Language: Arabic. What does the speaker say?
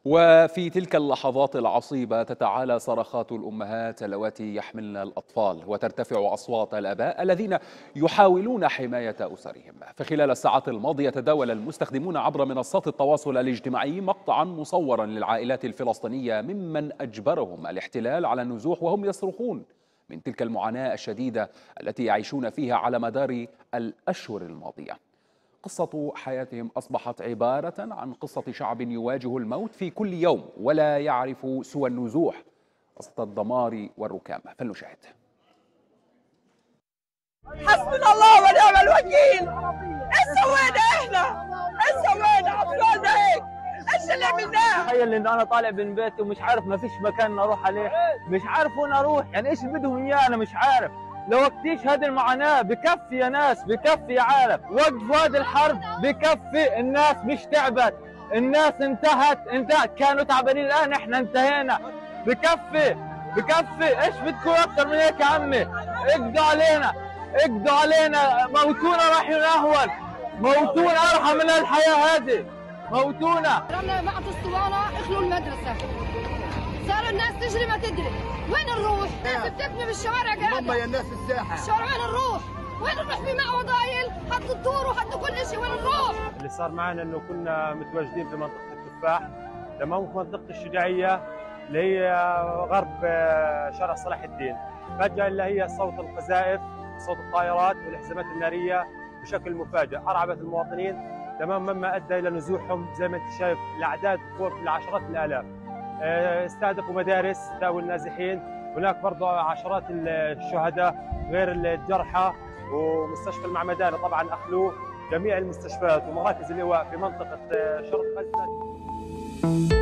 وفي تلك اللحظات العصيبة تتعالى صرخات الأمهات اللواتي يحملن الأطفال، وترتفع أصوات الآباء الذين يحاولون حماية أسرهم. فخلال الساعات الماضية تداول المستخدمون عبر منصات التواصل الاجتماعي مقطعا مصورا للعائلات الفلسطينية ممن أجبرهم الاحتلال على النزوح وهم يصرخون من تلك المعاناة الشديدة التي يعيشون فيها على مدار الأشهر الماضية. قصة حياتهم أصبحت عبارة عن قصة شعب يواجه الموت في كل يوم ولا يعرف سوى النزوح وسط الدمار والركام. فلنشاهد. حسبنا الله ونعم الوكيل. ايش سوينا احنا؟ ايش سوينا؟ اطفالنا هيك، ايش اللي عملناه؟ تخيل ان انا طالع من بيتي ومش عارف، ما فيش مكان اروح عليه، مش عارف وين اروح، يعني ايش بدهم اياه انا مش عارف. لو وقتيش هذه المعاناه بكفي يا ناس، بكفي يا عالم، وقفوا هذه الحرب بكفي. الناس مش تعبت، الناس انتهت، كانوا تعبانين، الان احنا انتهينا. بكفي بكفي، ايش بدكم اكثر من هيك يا عمي؟ اقضوا علينا، اقضوا علينا، موتونا راح ينهون، موتونا ارحم من الحياه هذه، موتونا. رمنا بعض الاسطوانه اخلوا المدرسه، صاروا الناس تجري ما تدري وين نروح؟ الناس بتبني بالشوارع قاعده، يا الناس الساحه الشوارع وين نروح؟ وين نروح؟ في معه وضايل، حطوا الطور وحطوا كل شيء، وين نروح؟ اللي صار معنا انه كنا متواجدين في منطقه التفاح، تمام، في منطقه الشجاعيه اللي هي غرب شارع صلاح الدين. فجاه اللي هي صوت القذائف، صوت الطائرات والحزامات الناريه بشكل مفاجئ ارعبت المواطنين، تمام، مما ادى الى نزوحهم زي ما انت شايف الاعداد فوق العشرات الالاف. استهدفوا مدارس ذوي النازحين، هناك برضه عشرات الشهداء غير الجرحى، ومستشفى المعمداني طبعا اخلوه، جميع المستشفيات ومراكز اللواء في منطقه شرق غزه.